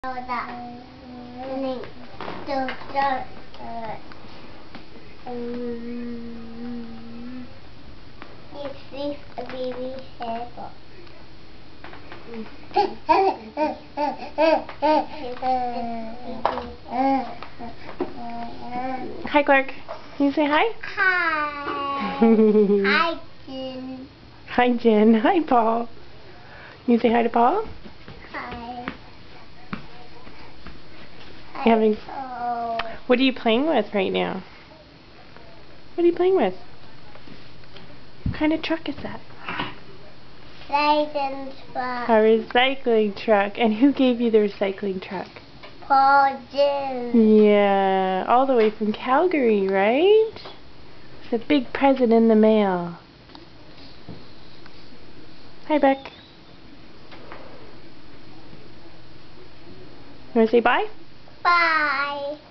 This a baby hair. Hi, Clark. Can you say hi? Hi. Hi, Jen. Hi, Jen. Hi, Paul. Can you say hi to Paul? Hi. You having... Paul. What are you playing with right now? What are you playing with? What kind of truck is that? Recycling truck. A recycling truck. And who gave you the recycling truck? Paul Jen. Yeah, all the way from Calgary, right? It's a big present in the mail. Hi, Beck. You want to say bye? Bye.